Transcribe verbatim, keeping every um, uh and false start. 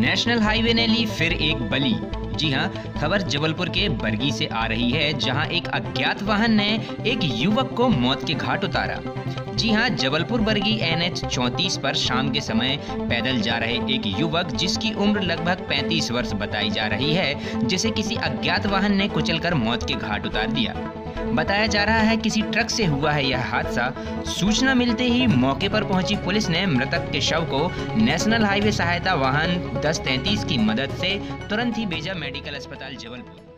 National highway ने ली फिर एक बलि। जी हां, खबर जबलपुर के बरगी से आ रही है, जहां एक अज्ञात वाहन ने एक युवक को मौत के घाट उतारा। जी हां, जबलपुर बरगी एन एच चौंतीस पर शाम के समय पैदल जा रहे एक युवक, जिसकी उम्र लगभग पैंतीस वर्ष बताई जा रही है, जिसे किसी अज्ञात वाहन ने कुचलकर मौत के घाट उतार दिया। बताया जा रहा है किसी ट्रक से हुआ है यह हादसा। सूचना मिलते ही मौके पर पहुंची पुलिस ने मृतक के शव को नेशनल हाईवे सहायता वाहन दस तैंतीस की मदद से तुरंत ही भेजा मेडिकल अस्पताल जबलपुर।